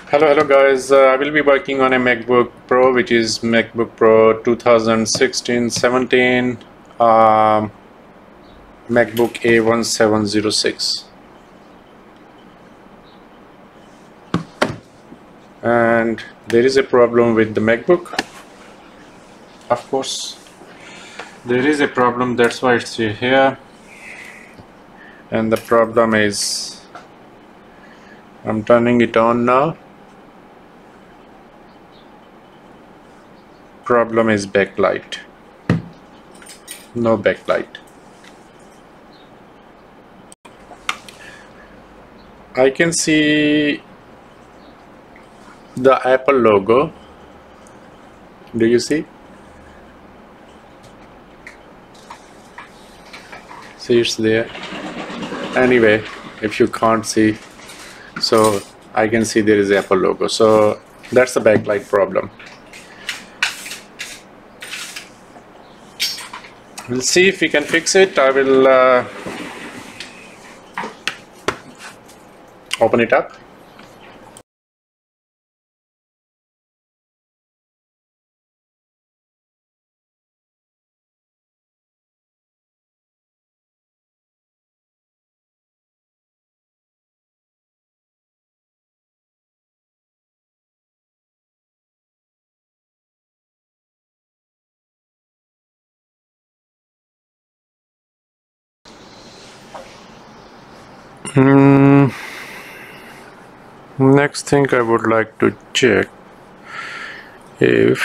Hello guys, I will be working on a MacBook Pro, which is MacBook Pro 2016-17 MacBook A1706, and there is a problem with the MacBook. Of course there is a problem, that's why it's here, and the problem is, I'm turning it on now. Problem is backlight. No backlight. I can see the Apple logo. Do you see? See, it's there. Anyway, if you can't see, so I can see there is Apple logo. So that's the backlight problem. We'll see if we can fix it. I will open it up. Next thing I would like to check if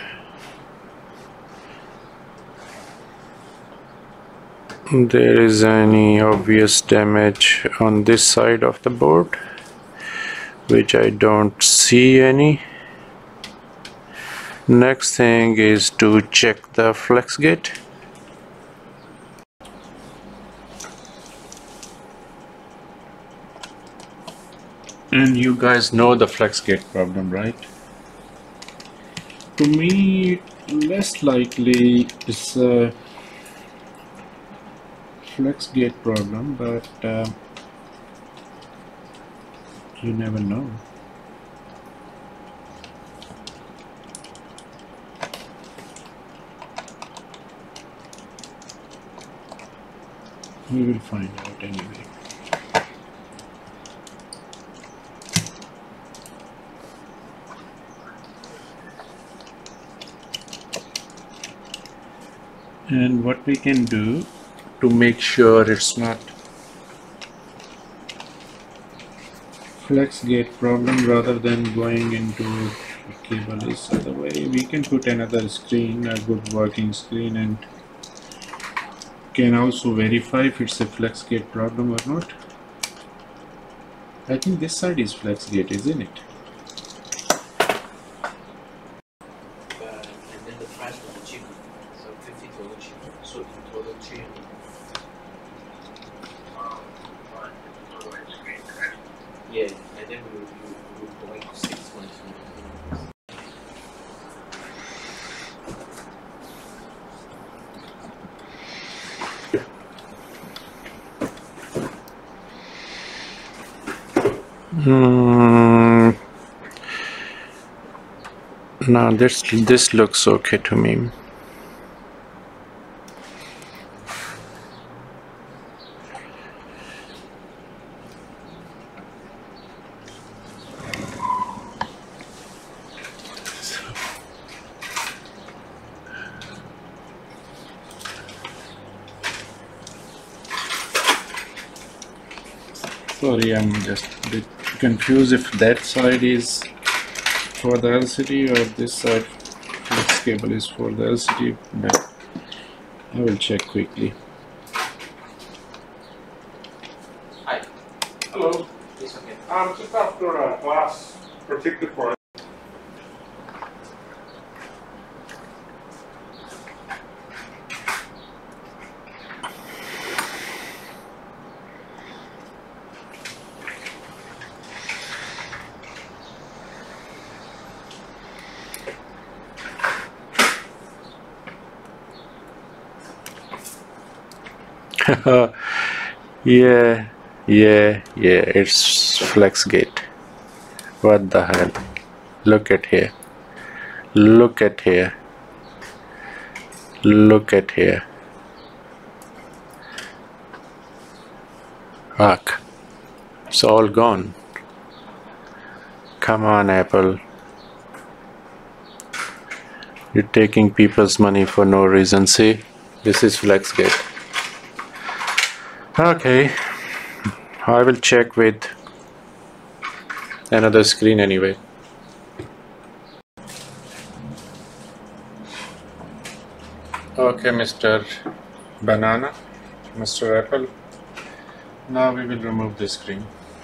there is any obvious damage on this side of the board, which I don't see any. Next thing is to check the Flexgate. And you guys know the Flexgate problem, right? To me, less likely it's a Flexgate problem, but you never know. We will find out anyway. And what we can do to make sure it's not Flexgate problem, rather than going into cable is other way, we can put another screen, a good working screen, and can also verify if it's a Flexgate problem or not. I think this side is Flexgate, isn't it? Yeah, and then we go into 6 months. No, this looks okay to me. Sorry, I'm just a bit confused if that side is for the LCD or this side flex cable is for the LCD, but I will check quickly. Hi. Hello. It's okay. Just after a class predicted for Yeah, it's Flexgate. What the hell? Look at here. Look at here. Look at here. Fuck. It's all gone. Come on, Apple. You're taking people's money for no reason. See? This is Flexgate. Okay. I will check with another screen anyway. Okay, Mr. Banana, Mr. Apple. Now we will remove the screen.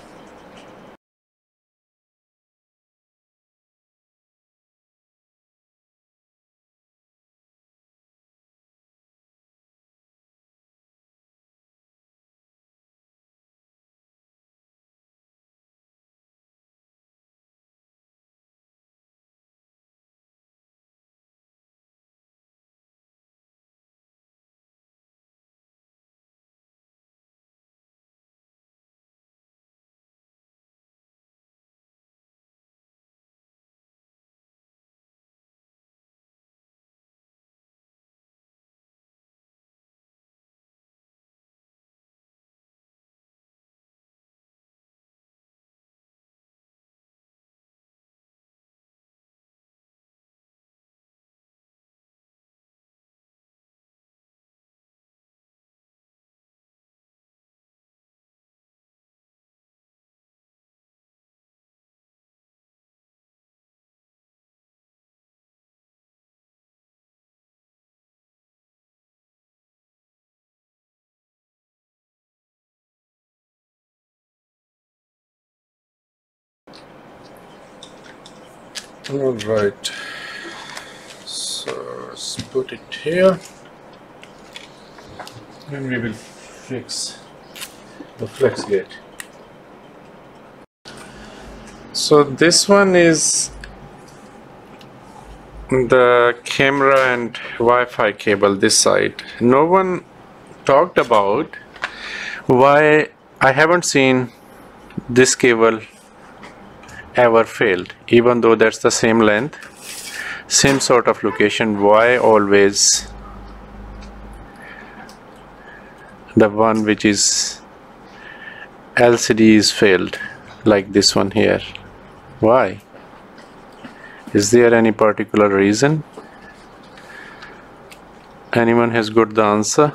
Alright, so let's put it here and we will fix the Flexgate. So this one is the camera and Wi-Fi cable this side. No one talked about why I haven't seen this cable ever failed, even though that's the same length, same sort of location. Why always the one which is LCD is failed, like this one here? Why? Is there any particular reason? Anyone has got the answer?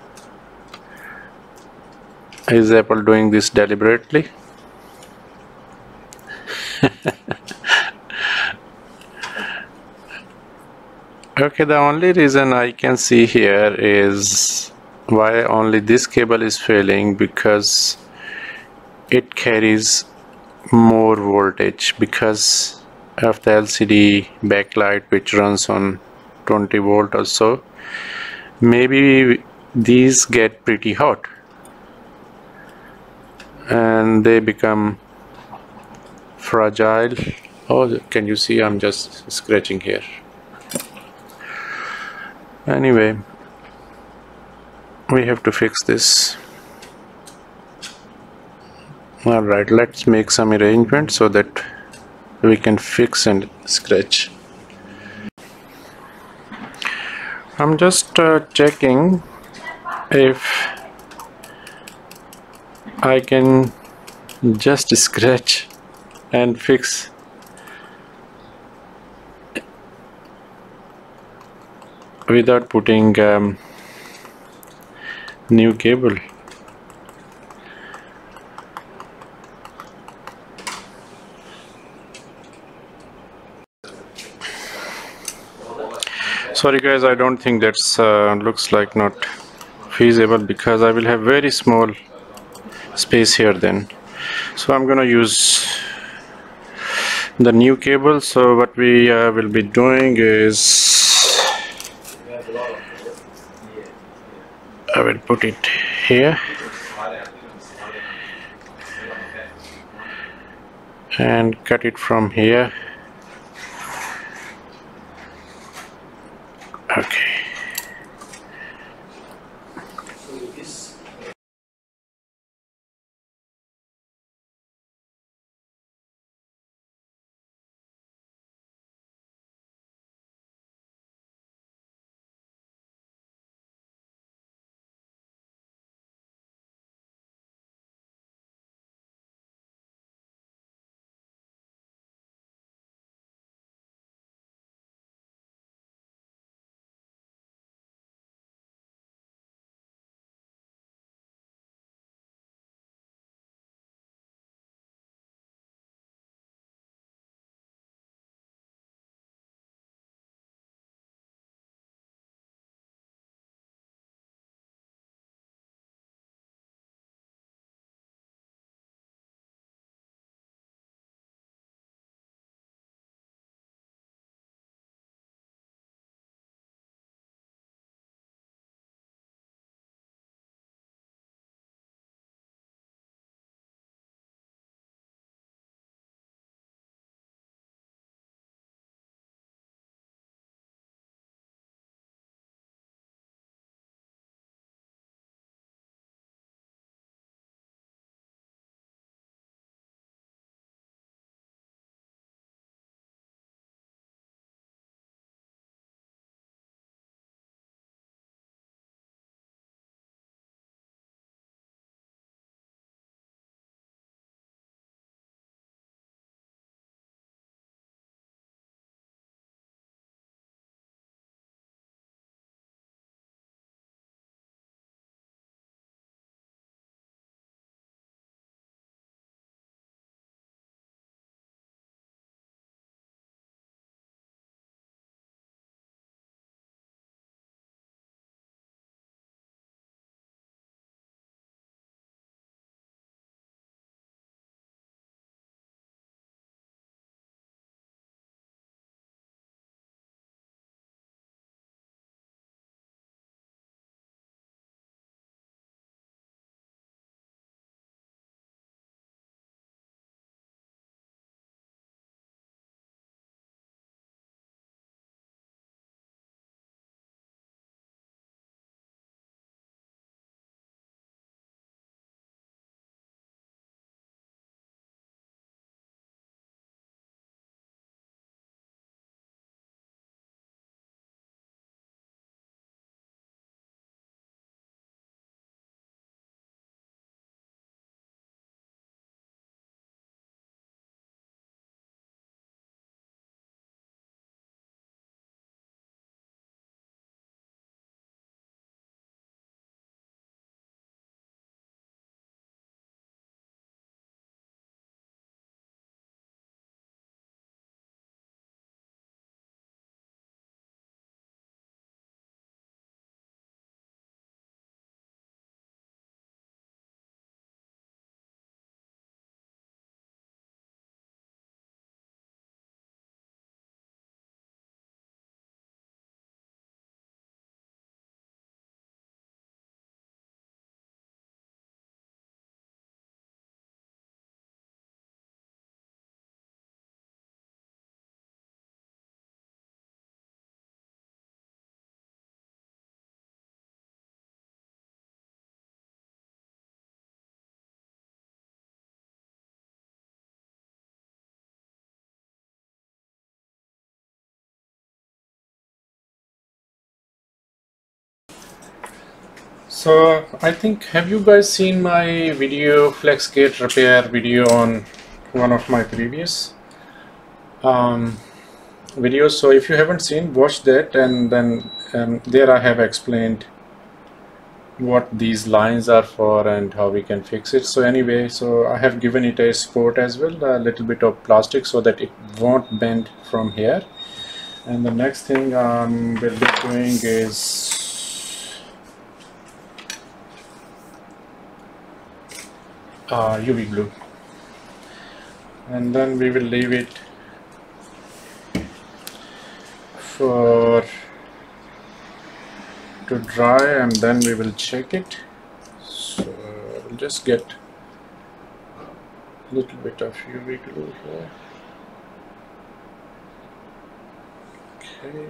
Is Apple doing this deliberately? Okay, the only reason I can see here is why only this cable is failing, because it carries more voltage because of the LCD backlight which runs on 20 volt or so. Maybe these get pretty hot and they become fragile. Oh, can you see? I'm just scratching here. Anyway, we have to fix this. Alright, let's make some arrangement so that we can fix and scratch. I'm just checking if I can just scratch and fix without putting new cable. Sorry guys, I don't think that's looks like not feasible, because I will have very small space here then. So I'm gonna use the new cable. So what we will be doing is I will put it here and cut it from here. Okay. So I think, have you guys seen my video, Flexgate Repair video on one of my previous videos? So if you haven't seen, watch that, and then there I have explained what these lines are for and how we can fix it. So anyway, so I have given it a support as well, a little bit of plastic so that it won't bend from here. And the next thing we'll be doing is UV glue, and then we will leave it to dry, and then we will check it. So we'll just get a little bit of UV glue here. Okay.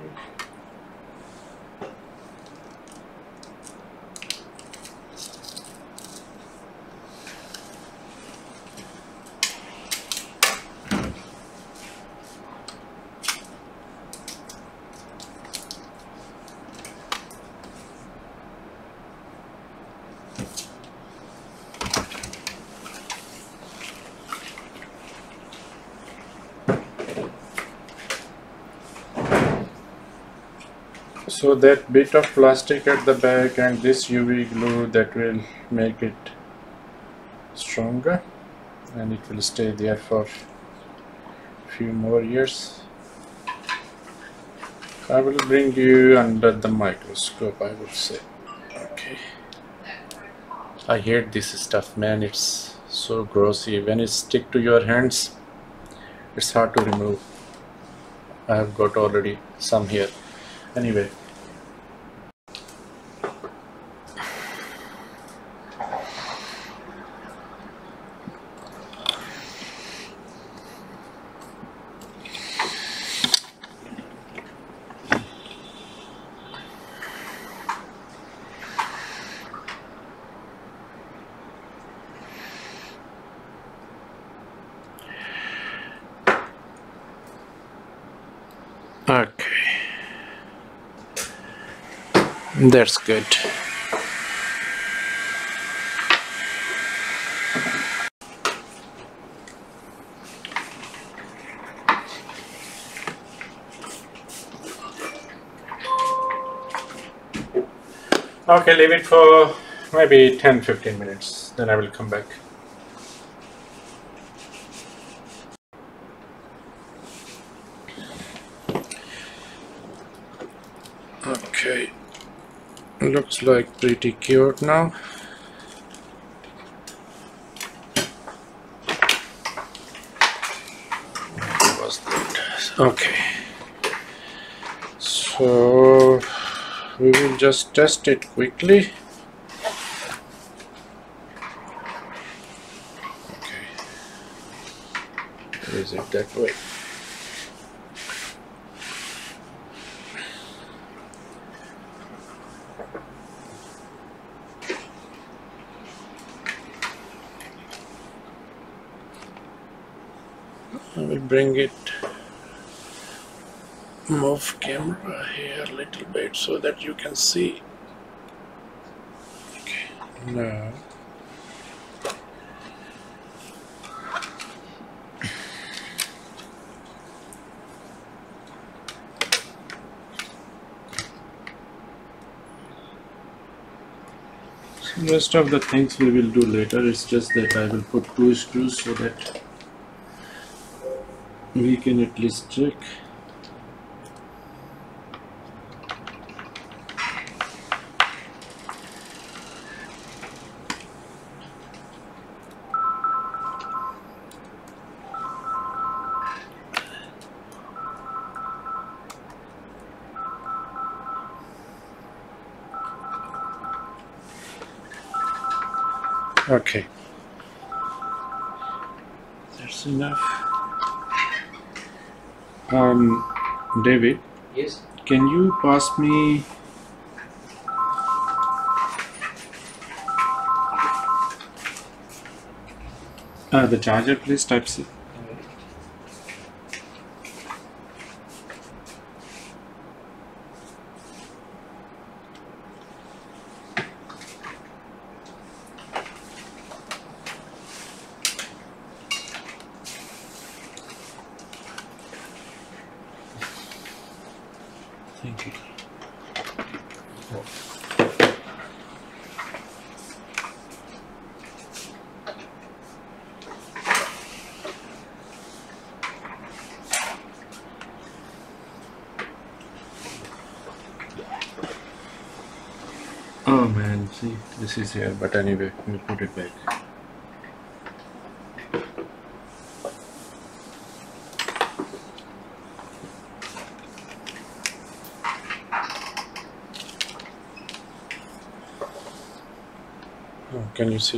So that bit of plastic at the back and this UV glue, that will make it stronger, and it will stay there for a few more years. I will bring you under the microscope, I would say. Okay. I hate this stuff, man. It's so grossy. When it stick to your hands, it's hard to remove. I have got already some here. Anyway. Okay, that's good. Okay, leave it for maybe 10-15 minutes, then I will come back. Okay, looks like pretty cute now. What's that? Okay, so we will just test it quickly. Okay, is it that way? I will bring it, move camera here a little bit so that you can see. Okay, now rest of the things we will do later. It's just that I will put 2 screws so that we can at least check. Okay, that's enough. David, Yes. can you pass me the charger, please? Type C. Thank you. Oh man, see, this is here, but anyway, we'll put it back. Oh, can you see?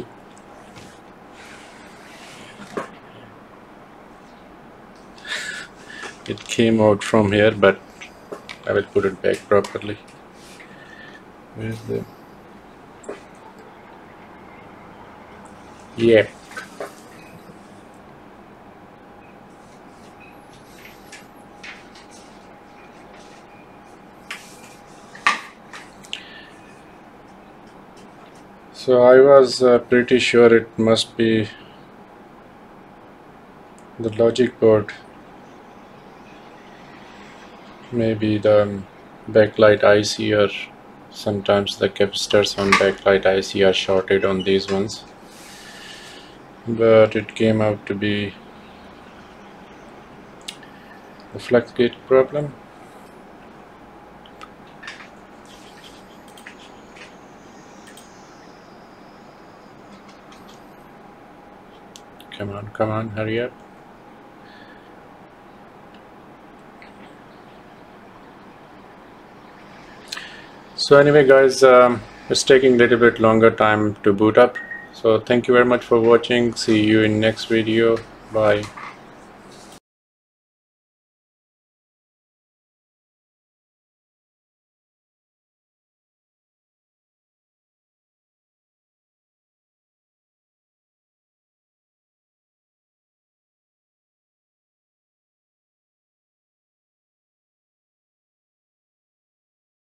It came out from here, but I will put it back properly. Where's the... Yep. So I was pretty sure it must be the logic board, maybe the backlight IC, or sometimes the capacitors on backlight IC are shorted on these ones, but it came out to be the Flexgate problem. Come on, hurry up. So anyway guys, it's taking a little bit longer time to boot up. So thank you very much for watching. See you in next video. Bye.